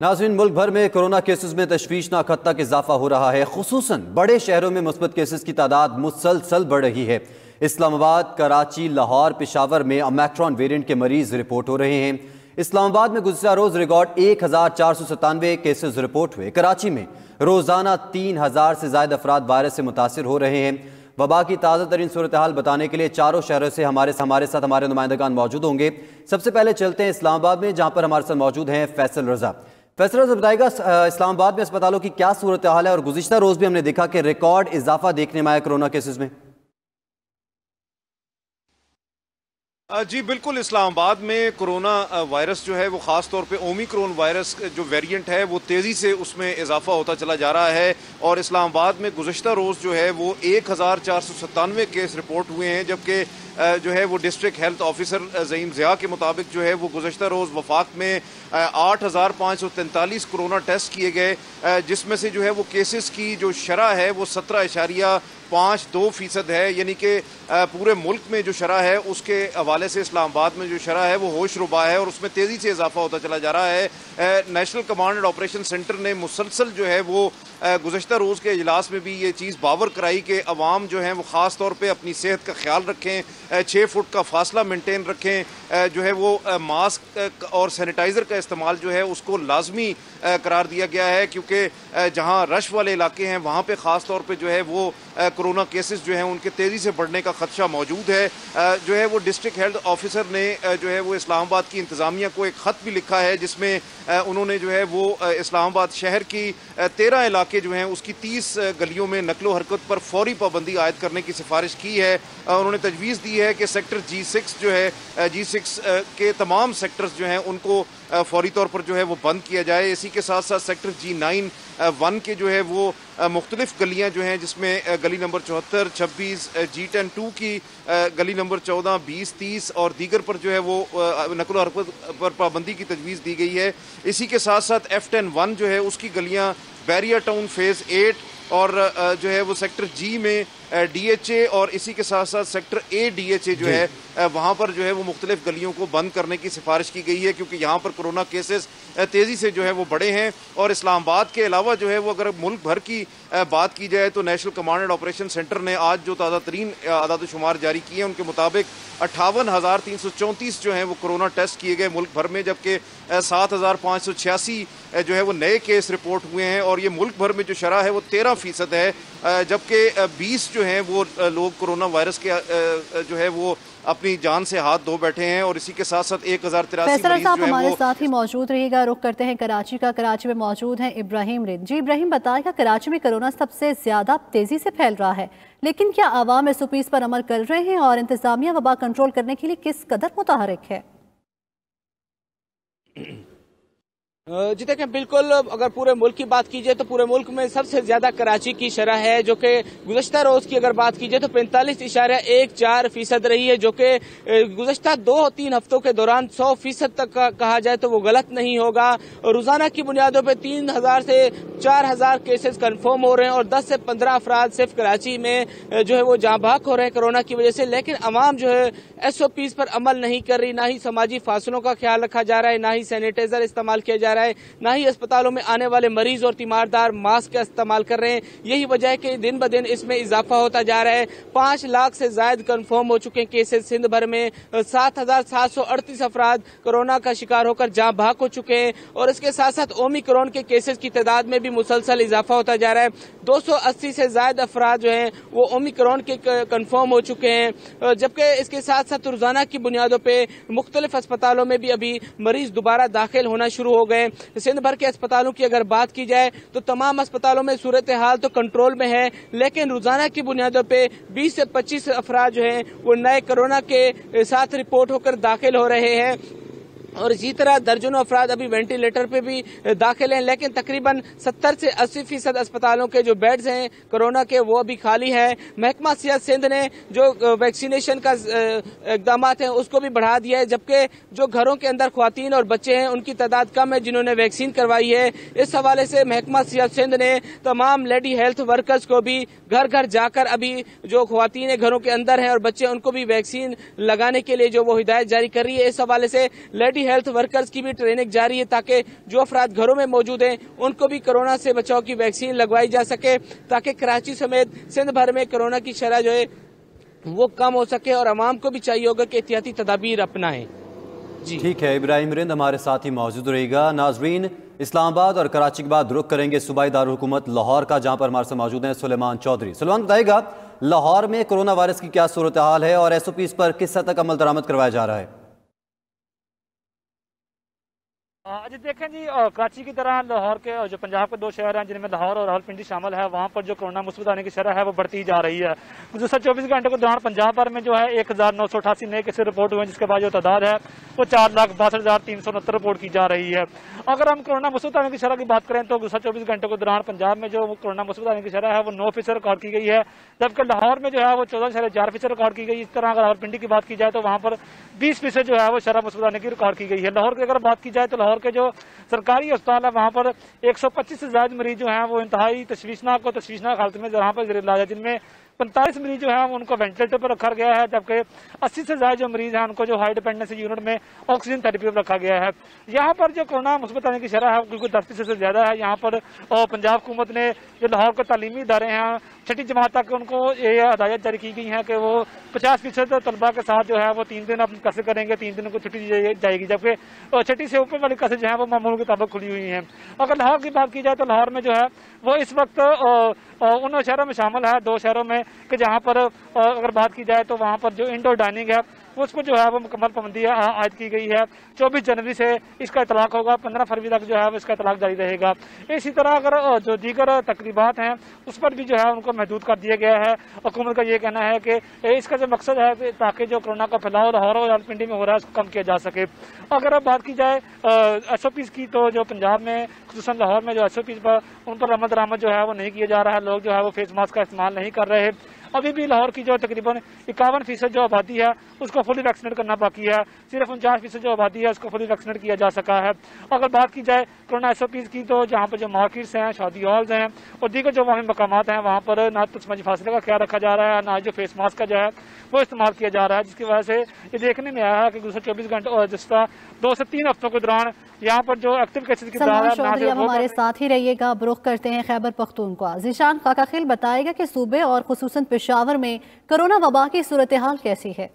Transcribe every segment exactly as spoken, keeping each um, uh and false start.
नाज़रीन, मुल्क भर में कोरोना केसेस में तशवीशनाक हद तक इजाफा हो रहा है। खुसूसन बड़े शहरों में मुस्बत केसेस की तादाद मुसलसल बढ़ रही है। इस्लामाबाद, कराची, लाहौर, पेशावर में ओमिक्रॉन वेरिएंट के मरीज रिपोर्ट हो रहे हैं। इस्लामाबाद में गुज़िश्ता रोज रिकॉर्ड एक हजार चार सौ सतानवे केसेज रिपोर्ट हुए। कराची में रोजाना तीन हजार से ज्यादा अफराद वायरस से मुतासिर हो रहे हैं। वबा की ताज़ा तरीन सूरत हाल बताने के लिए चारों शहरों से हमारे हमारे साथ हमारे नुमाइंदगान मौजूद होंगे। सबसे पहले चलते हैं इस्लामाबाद में, जहां पर हमारे साथ मौजूद हैं फैसल रजा। फैसल रजा, बताएगा इस्लामाबाद में अस्पतालों की क्या सूरत हाल है, और गुज़िश्ता रोज भी हमने देखा कि रिकॉर्ड इजाफा देखने में आया कोरोना केसेस में। जी बिल्कुल, इस्लामाबाद में कोरोना वायरस जो है वो ख़ास तौर पे ओमिक्रॉन वायरस जो वेरिएंट है वो तेज़ी से उसमें इजाफा होता चला जा रहा है। और इस्लामाबाद में गुज़िश्ता रोज़ जो है वो एक हज़ार चार सौ सत्तानवे केस रिपोर्ट हुए हैं, जबकि जो है वो district health officer Zaeem Zia के मुताबिक जो है वो गुज़िश्ता रोज़ वफाक में आठ हज़ार पाँच सौ तैंतालीस कोरोना टेस्ट किए गए, जिसमें से जो है वो केसेस की जो शरह है वो सत्रह इशारिया पाँच दो फीसद है। यानी कि पूरे मुल्क में जो शरह है उसके हवाले से इस्लामाबाद में जो शरह है वो होश रुबा है और उसमें तेज़ी से इजाफा होता चला जा रहा है। National Command and Operation Centre ने मुसलसल जो है वो गुज़िश्ता रोज़ के इजलास में भी ये चीज़ बावर कराई कि अवाम जो है वो ख़ास तौर पर अपनी सेहत का ख्याल रखें, छः फुट का फासला मेंटेन रखें, जो है वो मास्क और सैनिटाइज़र का इस्तेमाल जो है उसको लाजमी करार दिया गया है, क्योंकि जहाँ रश वाले इलाके हैं वहाँ पे ख़ास तौर पे जो है वो कोरोना केसेस जो हैं उनके तेज़ी से बढ़ने का खदशा मौजूद है। जो है वो डिस्ट्रिक्ट हेल्थ ऑफिसर ने जो है वो इस्लामाबाद की इंतज़ामिया को एक ख़त भी लिखा है, जिसमें उन्होंने जो है वो इस्लामाबाद शहर की तेरह इलाके जो हैं उसकी तीस गलियों में नकलो हरकत पर फौरी पाबंदी आयद करने की सिफारिश की है। उन्होंने तजवीज़ दी है कि सेक्टर जी सिक्स जो है जी सिक्स के तमाम सेक्टर्स जो हैं उनको फौरी तौर पर जो है वो बंद किया जाए। इसी के साथ साथ सेक्टर जी नाइन वन के जो है वो मुख्तलिफ गलियाँ जो हैं, जिसमें गली नंबर चौहत्तर, छब्बीस, जी टेन टू की गली नंबर चौदह, बीस, तीस और दीगर पर जो है वो नकलो हरकत पर पाबंदी की तजवीज़ दी गई है। इसी के साथ साथ एफ टेन वन जो है उसकी गलियाँ बैरिया टाउन फेज़ एट और जो है वो सेक्टर जी में डी एच ए और इसी के साथ साथ sector A D H A जो है वहाँ पर जो है वो मुख्तलिफ गलियों को बंद करने की सिफारिश की गई है, क्योंकि यहाँ पर कोरोना केसेस तेज़ी से जो है वो बढ़े हैं। और इस्लामाबाद के अलावा जो है वो अगर मुल्क भर की बात की जाए तो National Command and Operation Centre ने आज जो ताज़ा तरीन आदाद शुमार जारी किए हैं उनके मुताबिक अट्ठावन हज़ार तीन सौ चौंतीस जो है वो कोरोना टेस्ट किए गए मुल्क भर में, जबकि सात हज़ार पाँच सौ छियासी जो है वो नए केस रिपोर्ट हुए हैं। और ये मुल्क भर में जो शरह है वो तेरह फीसद है, जबकि बीस जो हैं वो लोग कोरोना वायरस के जो है वो अपनी जान से हाथ धो बैठे हैं। और इसी के साथ साथ एक हजार तिरासी फैसल साहब हमारे साथ ही मौजूद रहिएगा। रुख करते हैं कराची का। कराची में मौजूद हैं इब्राहिम रिद। जी इब्राहिम, बताएगा कराची में कोरोना सबसे ज्यादा तेजी से फैल रहा है, लेकिन क्या आवाम इस उपीस पर अमल कर रहे हैं और इंतजामिया वबा कंट्रोल करने के लिए किस कदर मुतहरिक है? जी देखिए, बिल्कुल अगर पूरे मुल्क की बात कीजिए तो पूरे मुल्क में सबसे ज्यादा कराची की शरह है, जो कि गुज़श्ता रोज की अगर बात कीजिए तो पैंतालीस इशारा एक चार फीसद रही है, जो कि गुज़श्ता दो तीन हफ्तों के दौरान सौ फीसद तक का कहा जाए तो वो गलत नहीं होगा। रोजाना की बुनियादों पर तीन हजार से चार हजार केसेस कन्फर्म हो रहे हैं और दस से पंद्रह अफराद सिर्फ कराची में जो है वो जाँ भाग हो रहे हैं कोरोना की वजह से। लेकिन अवाम जो है एस ओ पीज पर अमल नहीं कर रही, ना ही समाजी फासलों का ख्याल रखा जा रहा है, ना ही सैनिटाइजर इस्तेमाल किया जा रहा है, ना ही अस्पतालों में आने वाले मरीज और तीमारदार मास्क का इस्तेमाल कर रहे हैं। यही वजह है कि दिन ब दिन इसमें इजाफा होता जा रहा है। पांच लाख से ज्यादा कन्फर्म हो चुके हैं केसेस सिंध भर में। सात हजार सात सौ अड़तीस अफराद कोरोना का शिकार होकर जाँ भाग हो चुके हैं और इसके साथ साथ ओमिक्रॉन के केसेस की तादाद में भी मुसलसल इजाफा होता जा रहा है। दो सौ अस्सी से ज्यादा अफराद जो है वो ओमिक्रॉन के कन्फर्म हो चुके हैं, जबकि इसके साथ साथ रोजाना की बुनियादों पर मुख्तलिफ अस्पतालों में भी अभी मरीज दोबारा दाखिल होना शुरू हो गए। सिंध भर के अस्पतालों की अगर बात की जाए तो तमाम अस्पतालों में सूरत हाल तो कंट्रोल में है, लेकिन रोजाना की बुनियादों पे बीस से पच्चीस अफराद जो हैं वो नए कोरोना के साथ रिपोर्ट होकर दाखिल हो रहे हैं और इसी तरह दर्जनों अफराद अभी वेंटिलेटर पे भी दाखिल हैं। लेकिन तकरीबन सत्तर से अस्सी फीसद अस्पतालों के जो बेड्स हैं कोरोना के वो अभी खाली हैं। महकमा सेहत सिंध ने जो वैक्सीनेशन का इकदाम हैं उसको भी बढ़ा दिया है, जबकि जो घरों के अंदर ख्वातीन और बच्चे हैं उनकी तादाद कम है जिन्होंने वैक्सीन करवाई है। इस हवाले से महकमा सेहत सिंध ने तमाम लेडी हेल्थ वर्कर्स को भी घर घर जाकर अभी जो ख्वातीन घरों के अंदर हैं और बच्चे उनको भी वैक्सीन लगाने के लिए जो वो हिदायत जारी कर रही है। इस हवाले से लेडी कम्युनिटी हेल्थ वर्कर्स की भी ट्रेनिंग जारी है ताकि जो अफराद घरों में मौजूद हैं उनको भी कोरोना से बचाव की वैक्सीन लगवाई जा सके, ताकि कराची समेत सिंध भर में कोरोना की शरह जो है वो कम हो सके और अवाम को भी चाहिए होगा कि एहतियाती तदाबीर अपनाएं। जी ठीक है, इब्राहिम रिंद हमारे साथ ही मौजूद रहेगा। नाजरीन, इस्लामाबाद और कराची के बाद रुख करेंगे सूबाई दारुल हुकूमत लाहौर का, जहां पर हमारे साथ मौजूद हैं सुलेमान चौधरी। सुलेमान, बताएगा लाहौर में कोरोना वायरस की क्या सूरत हाल है और एस ओ पीज़ पर किस हद तक अमल दरामद करवाया जा रहा है? आज देखें जी, कराची की तरह लाहौर के जो पंजाब के दो शहर हैं जिनमें लाहौर और रावलपिंडी शामिल है, वहाँ पर जो कोरोना मुस्बत आने की शरह है वो बढ़ती जा रही है। गुज़श्ता चौबीस घंटे के दौरान पंजाब भर में जो है एक हजार नौ सौ अठासी नए केसेस रिपोर्ट हुए, जिसके बाद जो तादाद है वो चार लाख बासठ हजार तीन सौ उनहत्तर रिपोर्ट की जा रही है। अगर हम कोरोना मुस्बत आने की शरह की बात करें तो गुज़श्ता चौबीस घंटे के दौरान पंजाब में जो कोरोना मुस्बत आने की शरह है वो नौ फीसद रिकॉर्ड की गई है, जबकि लाहौर में जो है वो चौदह शरह चार फीसद रिकॉर्ड की गई। इस तरह अगर रावलपिंडी की बात की जाए तो वहाँ पर बीस फीसद जो है वो शरह मुस्बत आने की रिकॉर्ड की गई है। लाहौर की अगर बात की जाए तो लाहौर के जो सरकारी अस्पताल है वहाँ पर एक सौ पच्चीस से ज्यादा मरीज जो हैं वो इंतहाई तशवीशनाक और तशवीशनाक हालत में जहाँ पर ज़ेर इलाज है, जिनमें पैंतालीस मरीज जो है उनको वेंटिलेटर पर रखा गया है, जबकि अस्सी से ज्यादा जो मरीज हैं उनको जो हाई डिपेंडेंसी यूनिट में ऑक्सीजन थेरेपी पर रखा गया है। यहाँ पर जो कोरोना मुस्बत आने की शरह है बिल्कुल दस फीसद से ज्यादा है। यहाँ पर पंजाब हुकूमत ने जो लाहौर के तालीमी इदारे हैं छठी जमात तक उनको ये हदायत जारी की गई है कि वो पचास फीसद तलबा के साथ जो है वो तीन दिन अपनी कसर करेंगे, तीन दिन को छुट्टी दी जाएगी, जबकि छठी से ऊपर वाली कसर जो है वो मामूल के मुताबिक खुली हुई है। अगर लाहौर की बात की जाए तो लाहौर में जो है वो इस वक्त उन शहरों में शामिल है, दो शहरों में कि जहाँ पर अगर बात की जाए तो वहाँ पर जो इंडोर डाइनिंग है उसको जो है वो मुकम्मल पाबंदी आयद की गई है। चौबीस जनवरी से इसका इतलाक होगा, पंद्रह फरवरी तक जो है वो इसका इतलाक जारी रहेगा। इसी तरह अगर जो दीगर तकरीबात हैं उस पर भी जो है उनको महदूद कर दिया गया है। हुकूमत का ये कहना है कि इसका जो मकसद है ताकि जो कोरोना का फैलाव लाहौर और रावलपिंडी में हो रहा है उसको कम किया जा सके। अगर अब बात की जाए एस ओ पीज़ की तो जो पंजाब में खुसूसन लाहौर में जो एस ओ पीज़ पर उन पर अमल दरामद जो है वो नहीं किया जा रहा है। लोग जो है वो फेस मास्क का इस्तेमाल नहीं कर रहे। अभी भी लाहौर की जो तकरीबन इक्यावन फीसद जो आबादी है उसको फुली वैक्सीनेट करना बाकी है। सिर्फ उनचास फीसद जो आबादी है उसको फुली वैक्सीनेट किया जा सका है। अगर बात की जाए कोरोना एस ओ पीज़ की तो जहाँ पर जो मार्केट्स हैं, शादी हॉल्स हैं और दीगर जो वामी मकामात हैं वहाँ पर ना तो समाजी फासले का ख्याल रखा जा रहा है, ना जो फेस मास्क का जो है वो इस्तेमाल किया जा रहा है, जिसकी वजह से ये देखने में आया है कि गुज़श्ता चौबीस घंटे और जिसका दो से तीन हफ्तों के दौरान यहाँ पर जो एक्टिव केसेस की तादाद हमारे साथ ही रहिएगा। अब रुख करते हैं खैबर पख्तूनख्वा। ज़ीशान काकाखिल बताएगा कि सूबे और खुसूसन पेशावर में कोरोना वबा की सूरत हाल कैसी है।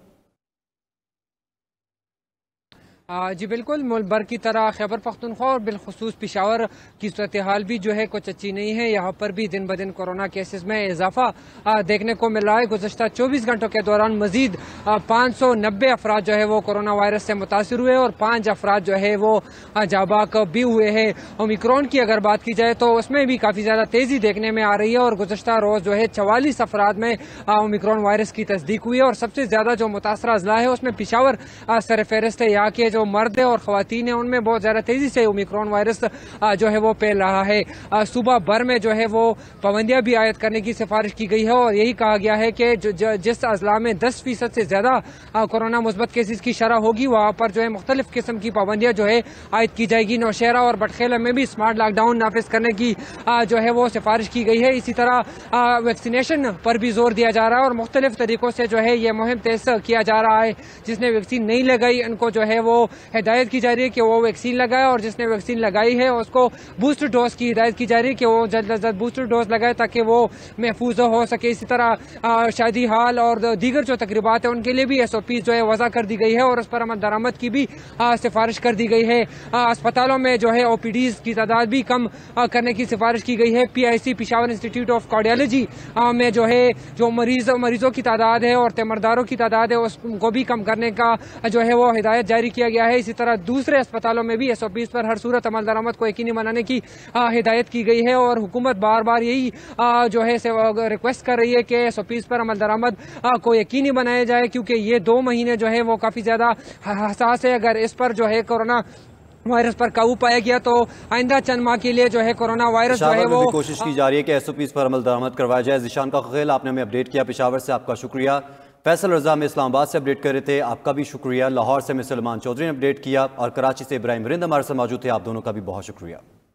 जी बिल्कुल, मुल्क भर की तरह खैबर पख्तूनख्वा और बिलखुसूस पेशावर की सूरत हाल भी जो है कुछ अच्छी नहीं है। यहाँ पर भी दिन ब दिन कोरोना केसेस में इजाफा देखने को मिल रहा है। गुज़श्ता चौबीस घंटों के दौरान मजीद पाँच सौ नब्बे अफराद जो है वो कोरोना वायरस से मुतासर हुए और पाँच अफराद जो है वो जाबाक भी हुए हैं। ओमिक्रॉन की अगर बात की जाए तो उसमें भी काफ़ी ज़्यादा तेज़ी देखने में आ रही है और गुज़श्ता रोज़ जो है चवालीस अफराद में ओमिक्रॉन वायरस की तस्दीक हुई है और सबसे ज़्यादा जो मुतासरा अजला है उसमें पेशावर सर फहरिस्त है। यहाँ के जो मर्द और ख़वातीन हैं उनमें बहुत ज़्यादा तेज़ी से ओमिक्रॉन वायरस जो है वो फैल रहा है। सूबा भर में जो है वो पाबंदियाँ भी आयद करने की सिफारिश की गई है और यही कहा गया है कि जिस अजला में दस फीसद से ज़्यादा कोरोना मुस्बत केसेस की शरह होगी वहाँ पर जो है मुख्तलिफ किस्म की पाबंदियाँ जो है आयद की जाएगी। नौशहरा और बटखेला में भी स्मार्ट लॉकडाउन नाफिज करने की जो है वो सिफारिश की गई है। इसी तरह वैक्सीनेशन पर भी जोर दिया जा रहा है और मुख्तलिफ तरीकों से जो है ये मुहिम तेज किया जा रहा है। जिसने वैक्सीन नहीं लगाई उनको जो है वो हिदायत की जा रही है कि वो वैक्सीन लगाए और जिसने वैक्सीन लगाई है उसको बूस्टर डोज की हिदायत की जा रही है कि वो जल्द अज जल्द बूस्टर डोज लगाए ताकि वो महफूज हो सके। इसी तरह शादी हाल और दीगर जो तकरीबात है उनके लिए भी एस ओ पी जो है वज़ा कर दी गई है और उस पर अमल दरामद की भी सिफारिश कर दी गई है। अस्पतालों में जो है ओ पी डीज की तादाद भी कम करने की सिफारिश की गई है। P I C Peshawar Institute of Cardiology में जो है जो मरीज मरीजों की तादाद है और तीमारदारों की तादाद है उसको भी कम करने का जो है वो हिदायत जारी किया गया है। इसी तरह दूसरे अस्पतालों में भी एस ओ पीज़ पर हर सूरत अमल दरामद को यकीनी बनाने की हिदायत की गई है और हुकूमत बार बार यही आ, जो है रिक्वेस्ट कर रही है कि एस ओ पीज़ पर अमल दरामद को यकीनी बनाया जाए क्योंकि ये दो महीने जो है वो काफ़ी ज़्यादा हसास है। अगर इस पर जो है कोरोना वायरस पर काबू पाया गया तो आइंदा चंद माह के लिए जो है कोरोना वायरस जो है वो कोशिश की जा रही है कि एस ओ पीज़ पर अमल दरामद करवाया जाए। ज़ीशान का खेल आपने हमें अपडेट किया, पेशावर से आपका शुक्रिया। फैसल रजा में इस्लामाबाद से अपडेट कर रहे थे, आपका भी शुक्रिया। लाहौर से मैं सुलेमान चौधरी ने अपडेट किया और कराची से इब्राहिम रिंद हमारे साथ मौजूद थे, आप दोनों का भी बहुत शुक्रिया।